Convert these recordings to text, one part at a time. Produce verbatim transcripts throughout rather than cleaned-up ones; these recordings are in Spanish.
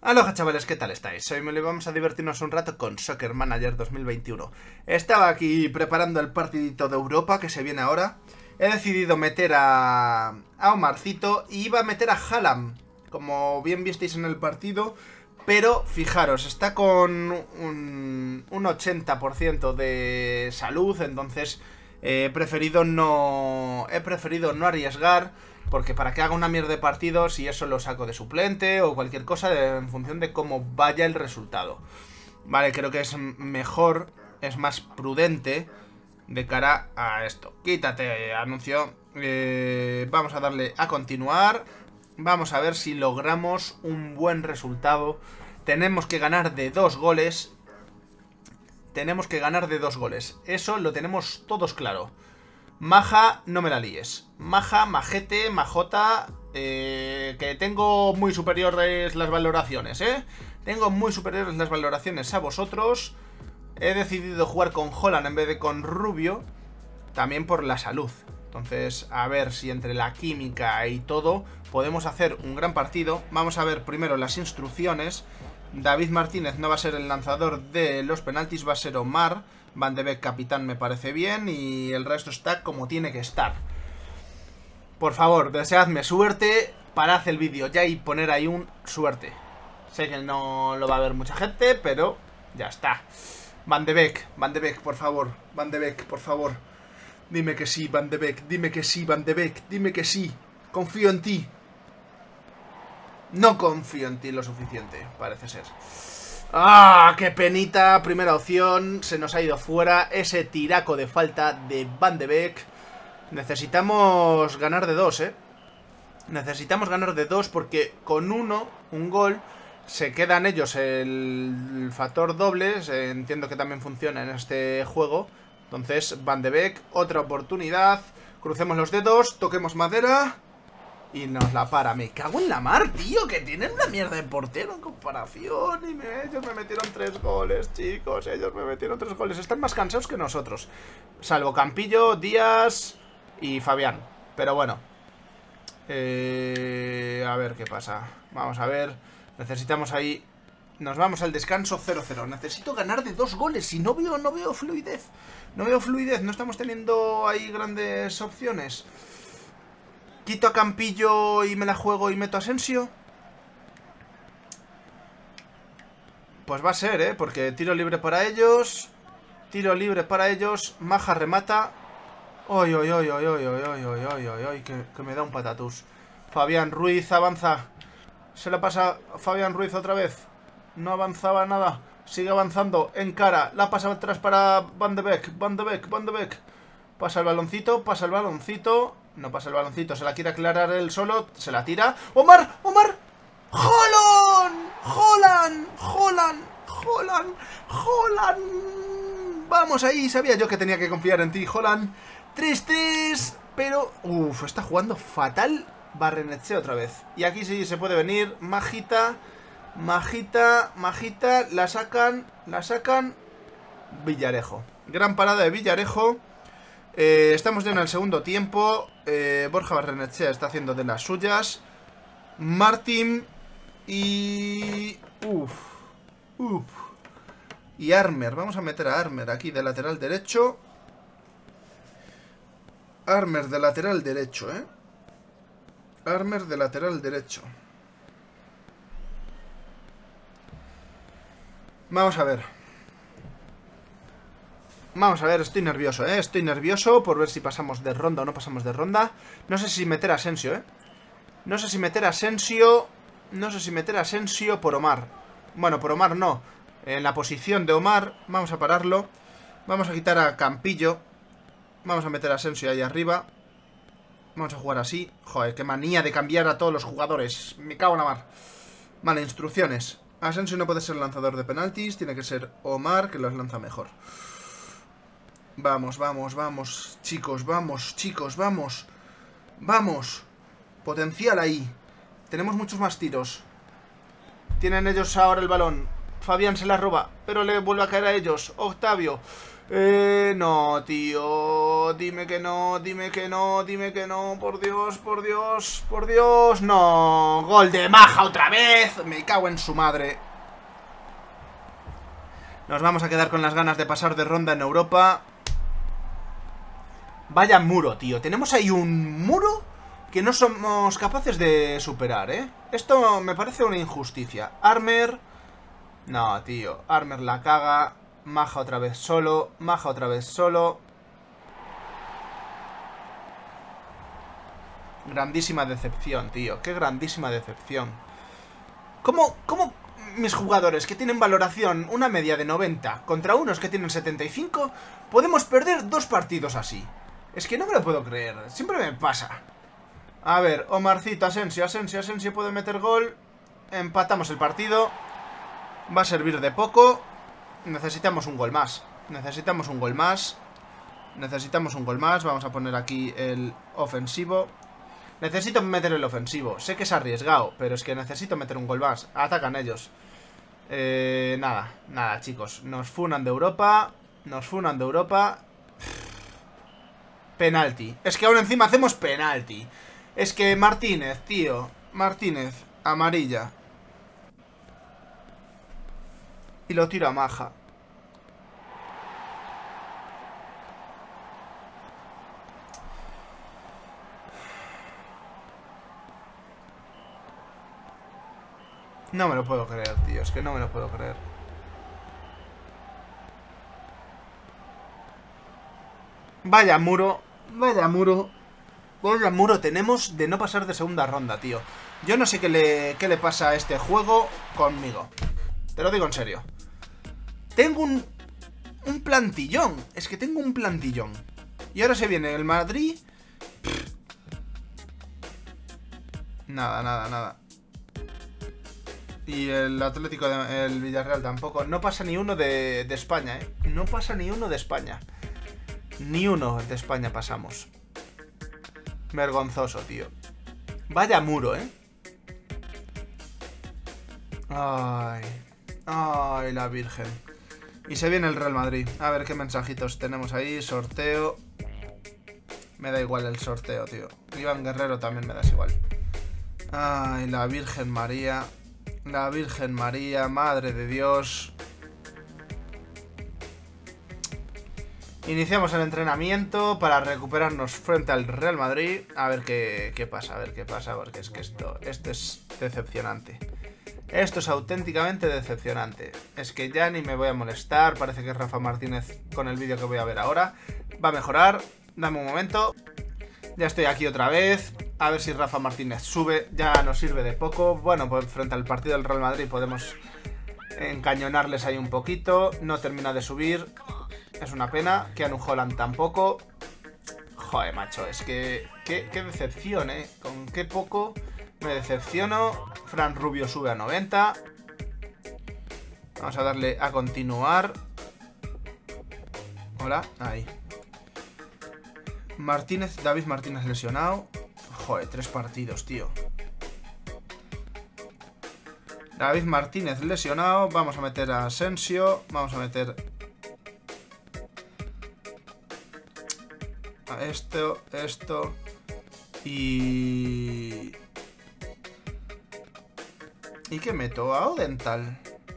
Aloha chavales, ¿qué tal estáis? Hoy me lo vamos a divertirnos un rato con Soccer Manager dos mil veintiuno. Estaba aquí preparando el partidito de Europa que se viene ahora. He decidido meter a, a Omarcito y iba a meter a Haaland, como bien visteis en el partido. Pero fijaros, está con un, un ochenta por ciento de salud, entonces he preferido no, he preferido no arriesgar. Porque para que haga una mierda de partidos y eso lo saco de suplente o cualquier cosa de, en función de cómo vaya el resultado. Vale, creo que es mejor, es más prudente de cara a esto. Quítate, anuncio. Eh, vamos a darle a continuar. Vamos a ver si logramos un buen resultado. Tenemos que ganar de dos goles. Tenemos que ganar de dos goles. Eso lo tenemos todos claro. Maja, no me la líes. Maja, majete, majota. Eh, que tengo muy superiores las valoraciones, ¿eh? Tengo muy superiores las valoraciones a vosotros. He decidido jugar con Haaland en vez de con Rubio. También por la salud. Entonces, a ver si entre la química y todo podemos hacer un gran partido. Vamos a ver primero las instrucciones. David Martínez no va a ser el lanzador de los penaltis, va a ser Omar. Van de Beek capitán me parece bien y el resto está como tiene que estar. Por favor, deseadme suerte, parad el vídeo ya y poner ahí un suerte. Sé que no lo va a ver mucha gente, pero ya está. Van de Beek, Van de Beek, por favor, Van de Beek, por favor. Dime que sí, Van de Beek, dime que sí, Van de Beek, dime que sí. Confío en ti. No confío en ti lo suficiente, parece ser. ¡Ah! ¡Qué penita! Primera opción, se nos ha ido fuera ese tiraco de falta de Van de Beek. Necesitamos ganar de dos, ¿eh? Necesitamos ganar de dos porque con uno, un gol, se quedan ellos el factor doble. Entiendo que también funciona en este juego. Entonces, Van de Beek, otra oportunidad. Crucemos los dedos, toquemos madera. Y nos la para. Me cago en la mar, tío. Que tienen una mierda de portero en comparación. Y me, ellos me metieron tres goles, chicos. Ellos me metieron tres goles. Están más cansados que nosotros. Salvo Campillo, Díaz y Fabián. Pero bueno. Eh, a ver qué pasa. Vamos a ver. Necesitamos ahí. Nos vamos al descanso cero cero. Necesito ganar de dos goles. Y no veo, no veo fluidez. No veo fluidez. No estamos teniendo ahí grandes opciones. ¿Quito a Campillo y me la juego y meto a Asensio? Pues va a ser, ¿eh? Porque tiro libre para ellos. Tiro libre para ellos. Maja remata. ¡Ay, ay, ay, ay, ay, ay, ay, ay, ay, ay! Que, que me da un patatús. Fabián Ruiz avanza. Se la pasa a Fabián Ruiz otra vez. No avanzaba nada. Sigue avanzando. En cara. La pasa atrás para Van de Beek. Van de Beek, Van de Beek. Pasa el baloncito, pasa el baloncito. No pasa el baloncito, se la quiere aclarar él solo. Se la tira. ¡Omar! ¡Omar! ¡Haaland! ¡Haaland! ¡Haaland! ¡Haaland! ¡Haaland! Vamos ahí, sabía yo que tenía que confiar en ti, Haaland. tres tres. Pero, uff, está jugando fatal Barrenetxea otra vez. Y aquí sí se puede venir. Majita, Majita, Majita. La sacan, la sacan. Villarejo. Gran parada de Villarejo. Eh, estamos ya en el segundo tiempo. eh, Borja Barrenetxea está haciendo de las suyas. Martín y... Uff. Uff. Y Armer. Vamos a meter a Armer aquí de lateral derecho. Armer de lateral derecho, ¿eh? Armer de lateral derecho. Vamos a ver. Vamos a ver, estoy nervioso, ¿eh? Estoy nervioso por ver si pasamos de ronda o no pasamos de ronda. No sé si meter a Asensio, ¿eh? No sé si meter a Asensio. No sé si meter a Asensio por Omar. Bueno, por Omar no. En la posición de Omar. Vamos a pararlo. Vamos a quitar a Campillo. Vamos a meter a Asensio ahí arriba. Vamos a jugar así. Joder, qué manía de cambiar a todos los jugadores. Me cago en la mar. Vale, instrucciones. Asensio no puede ser lanzador de penaltis. Tiene que ser Omar, que los lanza mejor. Vamos, vamos, vamos, chicos, vamos, chicos, vamos. Vamos. Potencial ahí. Tenemos muchos más tiros. Tienen ellos ahora el balón. Fabián se la roba, pero le vuelve a caer a ellos. Octavio. Eh, no, tío. Dime que no, dime que no, dime que no. Por Dios, por Dios, por Dios. No. Gol de Maja otra vez. Me cago en su madre. Nos vamos a quedar con las ganas de pasar de ronda en Europa. Vaya muro, tío. Tenemos ahí un muro que no somos capaces de superar, ¿eh? Esto me parece una injusticia. Armer. No, tío. Armer la caga. Maja otra vez solo. Maja otra vez solo. Grandísima decepción, tío. Qué grandísima decepción. ¿Cómo, cómo mis jugadores que tienen valoración una media de noventa contra unos que tienen setenta y cinco podemos perder dos partidos así? Es que no me lo puedo creer. Siempre me pasa. A ver, Omarcito, Asensio, Asensio, Asensio puede meter gol. Empatamos el partido. Va a servir de poco. Necesitamos un gol más. Necesitamos un gol más. Necesitamos un gol más. Vamos a poner aquí el ofensivo. Necesito meter el ofensivo. Sé que es arriesgado, pero es que necesito meter un gol más. Atacan ellos. Eh, nada, nada, chicos. Nos funan de Europa. Nos funan de Europa. Penalti. Es que ahora encima hacemos penalti. Es que Martínez, tío. Martínez, amarilla. Y lo tira a Maja. No me lo puedo creer, tío. Es que no me lo puedo creer. Vaya muro. Vaya muro. Vaya muro tenemos de no pasar de segunda ronda, tío. Yo no sé qué le, qué le pasa a este juego conmigo. Te lo digo en serio. Tengo un, un plantillón. Es que tengo un plantillón. Y ahora se viene el Madrid. Pff. Nada, nada, nada. Y el Atlético, de, el Villarreal tampoco. No pasa ni uno de, de España, ¿eh? No pasa ni uno de España. Ni uno de España pasamos. Vergonzoso, tío. Vaya muro, ¿eh? Ay. Ay, la Virgen. Y se viene el Real Madrid. A ver qué mensajitos tenemos ahí. Sorteo. Me da igual el sorteo, tío. Iván Guerrero también me das igual. Ay, la Virgen María. La Virgen María, Madre de Dios. Iniciamos el entrenamiento para recuperarnos frente al Real Madrid. A ver qué, qué pasa, a ver qué pasa. Porque es que esto, esto es decepcionante. Esto es auténticamente decepcionante. Es que ya ni me voy a molestar. Parece que Rafa Martínez, con el vídeo que voy a ver ahora, va a mejorar. Dame un momento. Ya estoy aquí otra vez. A ver si Rafa Martínez sube. Ya nos sirve de poco. Bueno, pues frente al partido del Real Madrid podemos encañonarles ahí un poquito. No termina de subir. Es una pena. Keanu Holland tampoco. Joder, macho. Es que... Qué, qué decepción, ¿eh? Con qué poco me decepciono. Fran Rubio sube a noventa. Vamos a darle a continuar. Hola. Ahí. Martínez, David Martínez lesionado. Joder, tres partidos, tío. David Martínez lesionado. Vamos a meter a Asensio. Vamos a meter a esto, esto. Y... ¿Y qué meto? A Odental.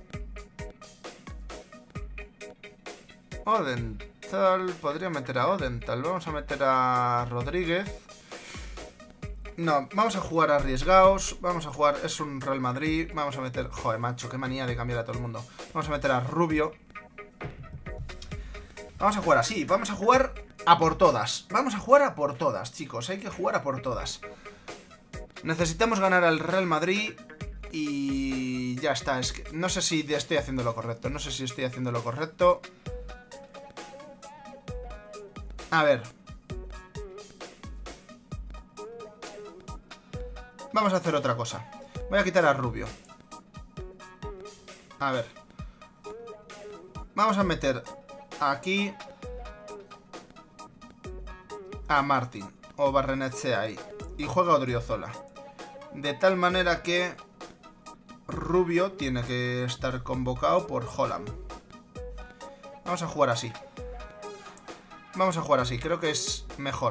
Odental. Podría meter a Odental. Vamos a meter a Rodríguez. No, vamos a jugar arriesgados. Vamos a jugar... Es un Real Madrid. Vamos a meter... Joder, macho, qué manía de cambiar a todo el mundo. Vamos a meter a Rubio. Vamos a jugar así. Vamos a jugar a por todas. Vamos a jugar a por todas, chicos. Hay que jugar a por todas. Necesitamos ganar al Real Madrid. Y ya está. Es que no sé si estoy haciendo lo correcto. No sé si estoy haciendo lo correcto. A ver. Vamos a hacer otra cosa. Voy a quitar a Rubio. A ver. Vamos a meter aquí a Martín o Barrenetxea ahí. Y juega Odriozola. De tal manera que Rubio tiene que estar convocado por Holland. Vamos a jugar así. Vamos a jugar así, creo que es mejor.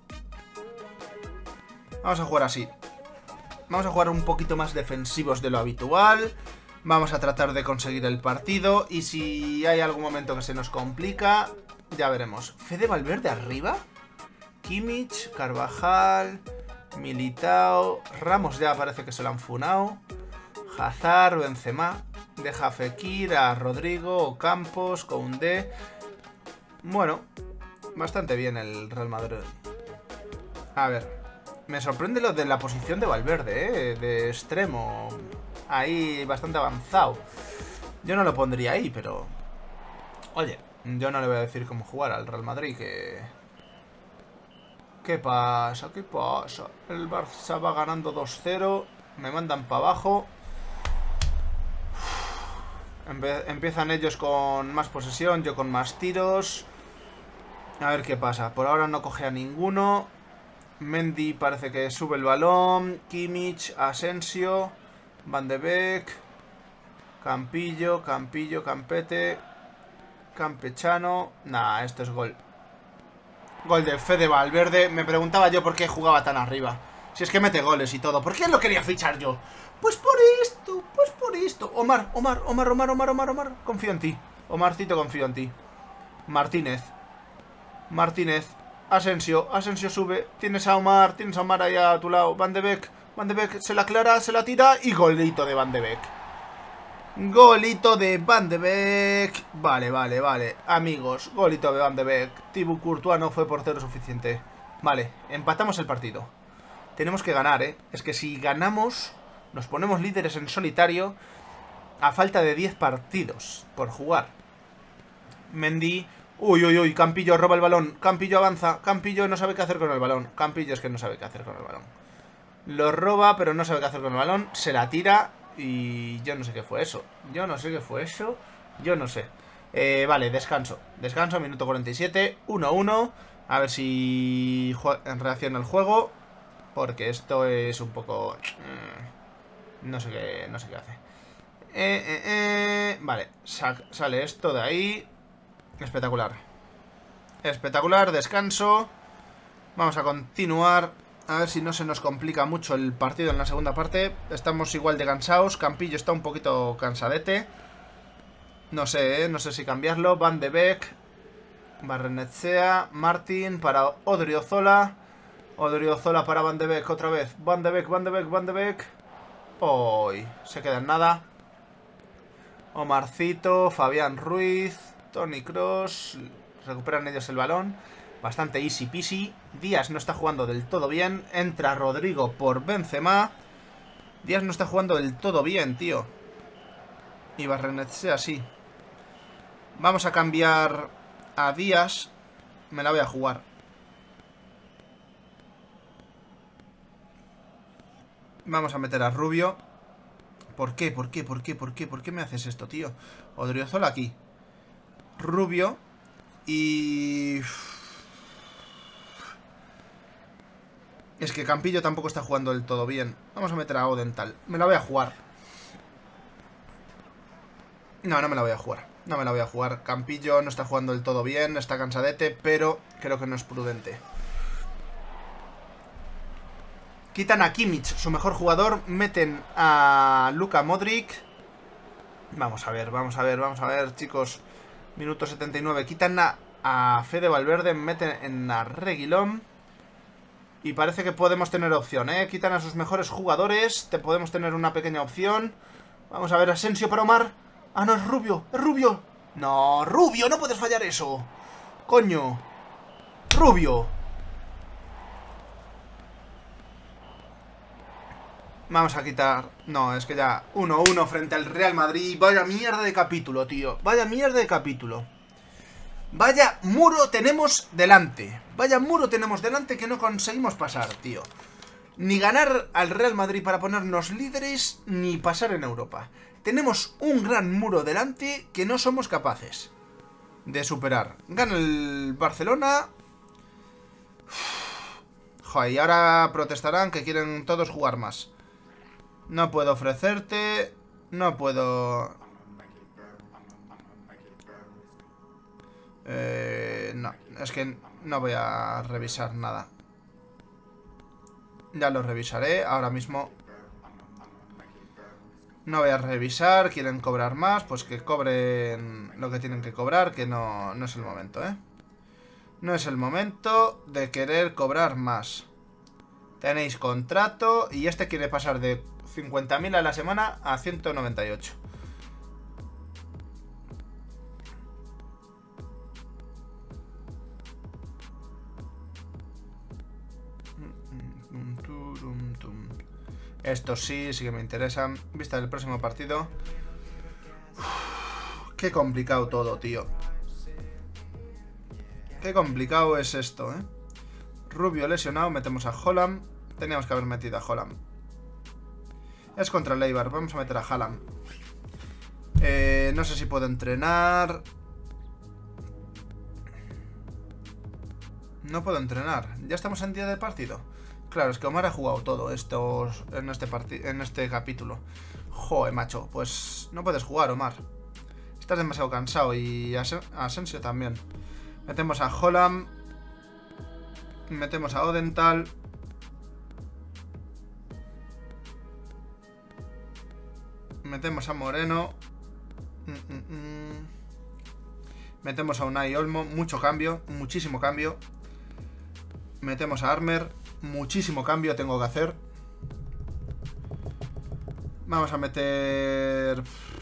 Vamos a jugar así. Vamos a jugar un poquito más defensivos de lo habitual. Vamos a tratar de conseguir el partido. Y si hay algún momento que se nos complica, ya veremos. Fede Valverde arriba. Kimmich, Carvajal, Militao. Ramos ya parece que se lo han funado. Hazard, Benzema. Deja a Fekir, a Rodrigo, Campos, Koundé. Bueno, bastante bien el Real Madrid. A ver. Me sorprende lo de la posición de Valverde, ¿eh? De extremo. Ahí bastante avanzado. Yo no lo pondría ahí, pero... Oye, yo no le voy a decir cómo jugar al Real Madrid, que... ¿Qué pasa? ¿Qué pasa? El Barça va ganando dos cero. Me mandan para abajo. Empe empiezan ellos con más posesión, yo con más tiros. A ver qué pasa. Por ahora no coge a ninguno. Mendy parece que sube el balón. Kimmich, Asensio, Van de Beek, Campillo, Campillo, Campete, Campechano. Nah, esto es gol. Gol de Fede Valverde. Me preguntaba yo por qué jugaba tan arriba. Si es que mete goles y todo. ¿Por qué lo quería fichar yo? Pues por esto, pues por esto. Omar, Omar, Omar, Omar, Omar, Omar, Omar. Confío en ti. Omarcito, confío en ti. Martínez. Martínez. Asensio, Asensio sube. Tienes a Omar, tienes a Omar ahí a tu lado. Van de Beek, Van de Beek se la aclara, se la tira y golito de Van de Beek. Golito de Van de Beek. Vale, vale, vale. Amigos, golito de Van de Beek. Thibaut Courtois no fue portero suficiente. Vale, empatamos el partido. Tenemos que ganar, ¿eh? Es que si ganamos, nos ponemos líderes en solitario a falta de diez partidos por jugar. Mendy... Uy, uy, uy, Campillo roba el balón. Campillo avanza. Campillo no sabe qué hacer con el balón. Campillo es que no sabe qué hacer con el balón. Lo roba, pero no sabe qué hacer con el balón. Se la tira y yo no sé qué fue eso. Yo no sé qué fue eso. Yo no sé. Eh, vale, descanso. Descanso, minuto cuarenta y siete. uno uno. A ver si reacciona el juego. Porque esto es un poco... No sé qué, no sé qué hace. Eh, eh, eh. Vale, Sa sale esto de ahí. Espectacular. Espectacular, descanso. Vamos a continuar. A ver si no se nos complica mucho el partido en la segunda parte. Estamos igual de cansados. Campillo está un poquito cansadete. No sé, ¿eh? No sé si cambiarlo. Van de Beek, Barrenechea, Martín para Odriozola. Odriozola para Van de Beek otra vez. Van de Beek, Van de Beek, Van de Beek. Hoy se queda en nada. Omarcito, Fabián Ruiz, Toni Kroos. Recuperan ellos el balón. Bastante easy peasy. Díaz no está jugando del todo bien. Entra Rodrigo por Benzema. Díaz no está jugando del todo bien, tío. Y Barrenechea sí. Vamos a cambiar a Díaz. Me la voy a jugar. Vamos a meter a Rubio. ¿Por qué? ¿Por qué? ¿Por qué? ¿Por qué? ¿Por qué me haces esto, tío? Odriozola aquí. Rubio. Y... Es que Campillo tampoco está jugando del todo bien. Vamos a meter a Odental. Me la voy a jugar. No, no me la voy a jugar. No me la voy a jugar. Campillo no está jugando del todo bien. Está cansadete, pero creo que no es prudente. Quitan a Kimmich, su mejor jugador. Meten a Luka Modric. Vamos a ver, vamos a ver, vamos a ver, chicos. Minuto setenta y nueve. Quitan a, a Fede Valverde. Meten en a Reguilón. Y parece que podemos tener opción, ¿eh? Quitan a sus mejores jugadores. Te podemos tener una pequeña opción. Vamos a ver, Asensio para Omar. Ah, no, es Rubio, es Rubio. No, Rubio, no puedes fallar eso. Coño. Rubio. Vamos a quitar... No, es que ya uno uno frente al Real Madrid. Vaya mierda de capítulo, tío. Vaya mierda de capítulo. Vaya muro tenemos delante. Vaya muro tenemos delante que no conseguimos pasar, tío. Ni ganar al Real Madrid para ponernos líderes, ni pasar en Europa. Tenemos un gran muro delante que no somos capaces de superar. Gana el Barcelona. Joder, y ahora protestarán que quieren todos jugar más. No puedo ofrecerte. No puedo... Eh, no, es que no voy a revisar nada. Ya lo revisaré, ahora mismo no voy a revisar. Quieren cobrar más, pues que cobren lo que tienen que cobrar, que no, no es el momento, ¿eh? No es el momento de querer cobrar más. Tenéis contrato y este quiere pasar de cincuenta mil a la semana a ciento noventa y ocho. Estos sí, sí que me interesan. Vista del próximo partido. Uf, qué complicado todo, tío. Qué complicado es esto, ¿eh? Rubio lesionado, metemos a Haaland. Teníamos que haber metido a Haaland. Es contra el Eibar, vamos a meter a Haaland. Eh, no sé si puedo entrenar. No puedo entrenar. Ya estamos en día de partido. Claro, es que Omar ha jugado todo esto en este, en este capítulo. Joder, macho. Pues no puedes jugar, Omar. Estás demasiado cansado. Y As Asensio también. Metemos a Haaland. Metemos a Odenthal. Metemos a Moreno. Mm, mm, mm. Metemos a Unai Olmo. Mucho cambio. Muchísimo cambio. Metemos a Armer. Muchísimo cambio tengo que hacer. Vamos a meter...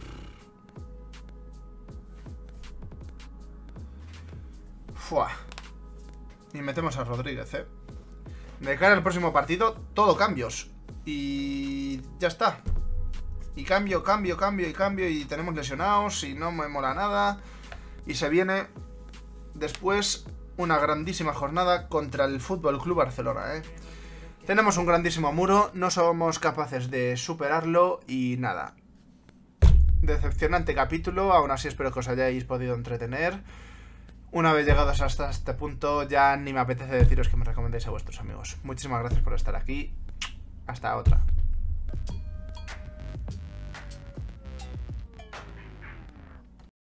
Fua. Y metemos a Rodríguez, eh. De cara al próximo partido, todo cambios. Y ya está. Y cambio, cambio, cambio y cambio. Y tenemos lesionados y no me mola nada. Y se viene después una grandísima jornada contra el Fútbol Club Barcelona, ¿eh? Tenemos un grandísimo muro, no somos capaces de superarlo y nada. Decepcionante capítulo, aún así espero que os hayáis podido entretener. Una vez llegados hasta este punto, ya ni me apetece deciros que me recomendéis a vuestros amigos. Muchísimas gracias por estar aquí. Hasta otra.